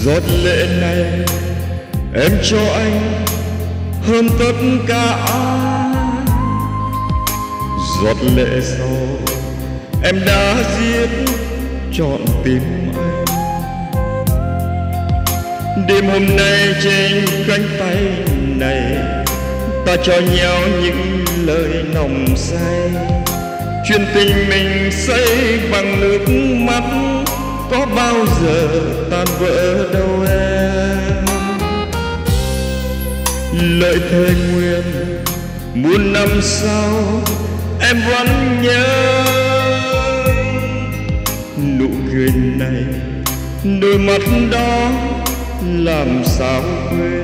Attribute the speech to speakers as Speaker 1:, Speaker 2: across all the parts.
Speaker 1: Giọt lệ này em cho anh hơn tất cả ai. Giọt lệ sau em đã giết trọn tim anh. Đêm hôm nay trên cánh tay này, ta cho nhau những lời nồng say. Chuyện tình mình xây bằng nước mắt, có bao giờ tan vỡ đâu em. Lời thề nguyện muôn năm sau em vẫn nhớ. Nụ cười này, đôi mắt đó làm sao quên.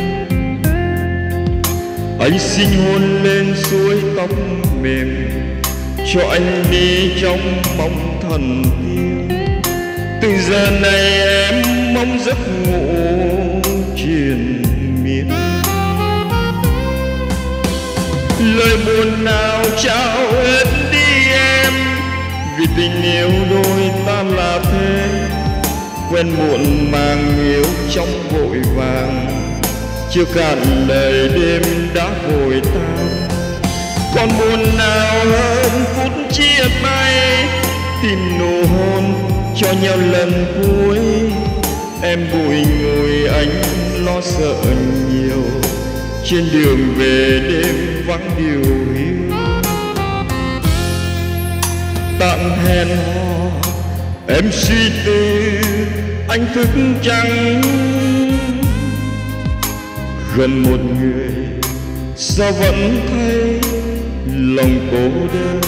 Speaker 1: Anh xin hôn lên suối tóc mềm, cho anh đi trong mong thần tiên. Từ giờ này em mong giấc ngủ triền miên. Lời buồn nào trao hết đi em, vì tình yêu đôi ta là thế. Quen muộn màng yêu trong vội vàng, chưa cạn lời đêm đã vội tan. Còn buồn nào hơn phút chia tay, tìm nụ hôn cho nhau lần cuối. Em bụi ngồi anh lo sợ nhiều, trên đường về đêm vắng điều hiu. Tặng hẹn hò em suy tư, anh thức trắng. Gần một người sao vẫn thấy lòng cô đơn.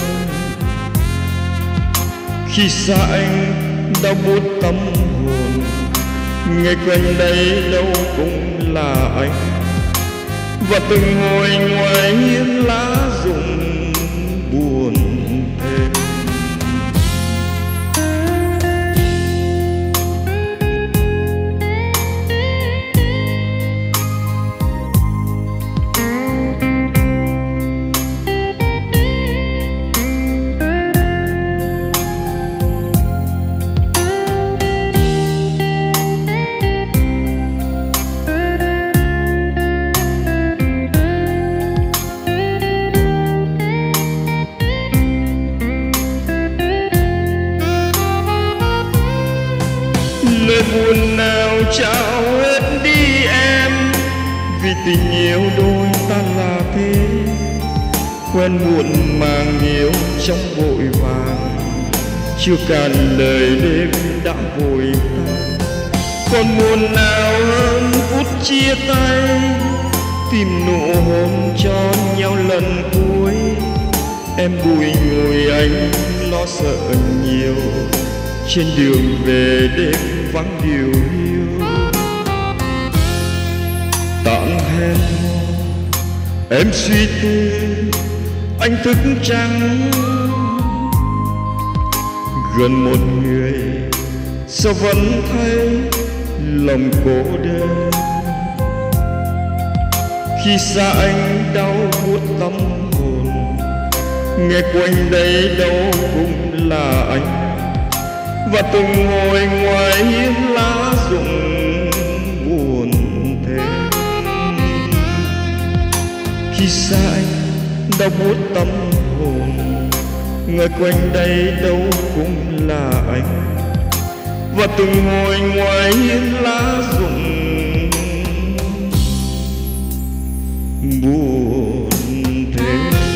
Speaker 1: Khi xa anh đau buốt tâm hồn, ngày quanh đây đâu cũng là anh. Và từng hồi ngoài hiên lá rụng buồn thêm. Lời buồn nào trao hết đi em, vì tình yêu đôi ta là thế. Quen muộn màng yêu trong vội vàng, chưa cạn lời đêm đã vội tan. Còn buồn nào hơn phút chia tay, tìm nụ hôn cho nhau lần cuối. Em bụi ngồi anh lo sợ nhiều, trên đường về đêm vắng điều hiu. Tạm hẹn hò em suy tư, anh thức trắng. Gần một người sao vẫn thấy lòng cô đơn. Khi xa anh đau buốt tâm hồn, nghe quanh đây đâu cũng là anh. Và từng ngồi ngoài hiên lá rụng buồn thêm. Khi xa anh đau buốt tâm hồn, người quanh đây đâu cũng là anh. Và từng ngồi ngoài hiên lá rụng buồn thêm.